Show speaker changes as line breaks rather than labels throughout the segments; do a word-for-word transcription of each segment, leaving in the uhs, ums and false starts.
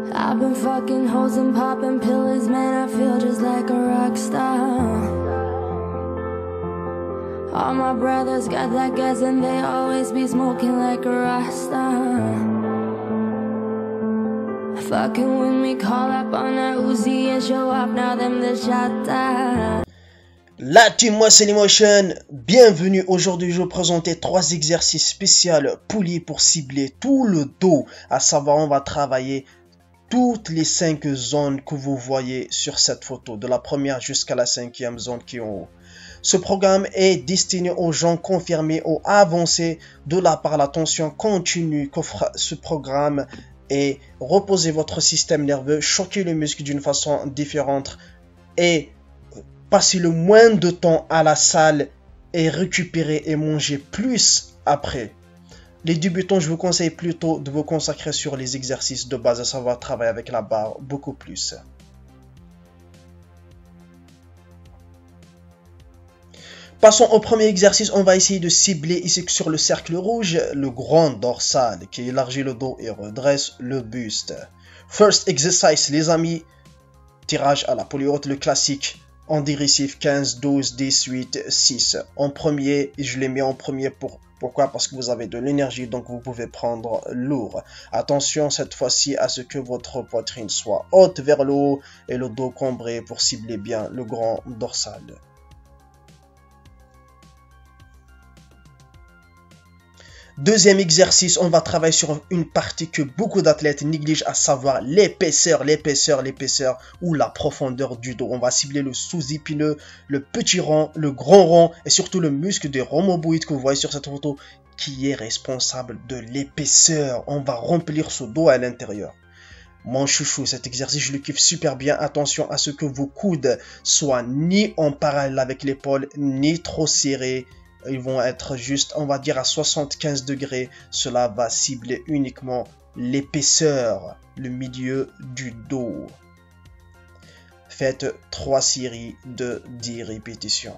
I've been fucking hoes and popping pills, man, I feel just like a rock star. All my brothers got that gas and they always be smoking like a rasta. Fucking with me, call up on that Uzi and show up, now them the shot.
La team, moi c'est Emotion, bienvenue. Aujourd'hui je vais vous présenter trois exercices spéciaux poulies pour cibler tout le dos. À savoir, on va travailler toutes les cinq zones que vous voyez sur cette photo, de la première jusqu'à la cinquième zone qui est en haut. Ce programme est destiné aux gens confirmés ou avancés de la part la tension continue qu'offre ce programme et reposer votre système nerveux, choquer le muscle d'une façon différente et passer le moins de temps à la salle et récupérer et manger plus après. Les débutants, je vous conseille plutôt de vous consacrer sur les exercices de base, à savoir travailler avec la barre beaucoup plus. Passons au premier exercice, on va essayer de cibler ici sur le cercle rouge, le grand dorsal qui élargit le dos et redresse le buste. First exercise, les amis, tirage à la poulie haute, le classique. En digressif, quinze, douze, dix-huit, six. En premier, je l'ai mis en premier pour... Pourquoi? Parce que vous avez de l'énergie, donc vous pouvez prendre lourd. Attention cette fois-ci à ce que votre poitrine soit haute vers le haut et le dos cambré pour cibler bien le grand dorsal. Deuxième exercice, on va travailler sur une partie que beaucoup d'athlètes négligent, à savoir l'épaisseur, l'épaisseur, l'épaisseur ou la profondeur du dos. On va cibler le sous-épineux, le petit rond, le grand rond et surtout le muscle des rhomboïdes que vous voyez sur cette photo qui est responsable de l'épaisseur. On va remplir ce dos à l'intérieur. Mon chouchou, cet exercice, je le kiffe super bien. Attention à ce que vos coudes soient ni en parallèle avec l'épaule, ni trop serrés. Ils vont être juste, on va dire, à soixante-quinze degrés. Cela va cibler uniquement l'épaisseur, le milieu du dos. Faites trois séries de dix répétitions.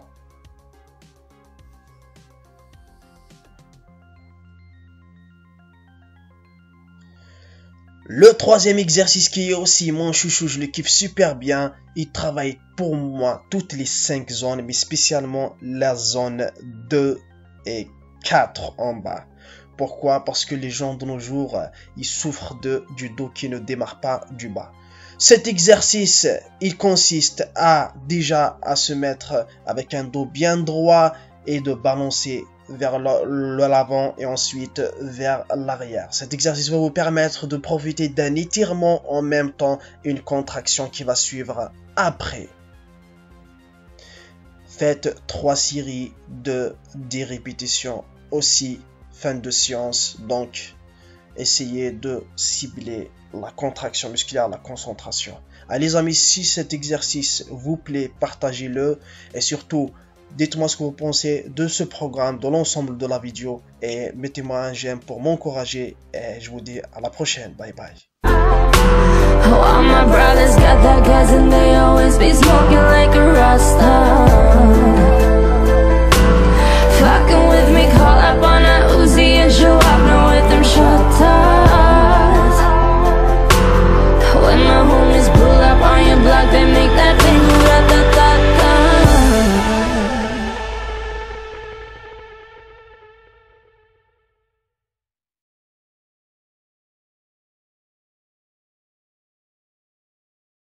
Le troisième exercice qui est aussi mon chouchou, je le kiffe super bien. Il travaille pour moi toutes les cinq zones, mais spécialement la zone deux et quatre en bas. Pourquoi? Parce que les gens de nos jours, ils souffrent de, du dos qui ne démarre pas du bas. Cet exercice, il consiste à déjà à se mettre avec un dos bien droit et de balancer vers l'avant et ensuite vers l'arrière. Cet exercice va vous permettre de profiter d'un étirement en même temps et une contraction qui va suivre après. Faites trois séries de dix répétitions aussi, fin de séance, donc essayez de cibler la contraction musculaire, la concentration. Allez les amis, si cet exercice vous plaît, partagez-le et surtout dites-moi ce que vous pensez de ce programme, de l'ensemble de la vidéo et mettez-moi un j'aime pour m'encourager et je vous dis à la prochaine. Bye bye.
All my brothers got that gas and they always be smoking like a rasta. Fucking with me, call up on that Uzi and show up, now with them shut up.